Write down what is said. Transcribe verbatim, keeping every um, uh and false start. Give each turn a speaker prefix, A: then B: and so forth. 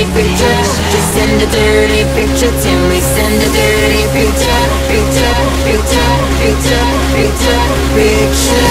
A: picture. Just send a dirty picture to me. Send a dirty picture, picture, picture, picture, picture, picture.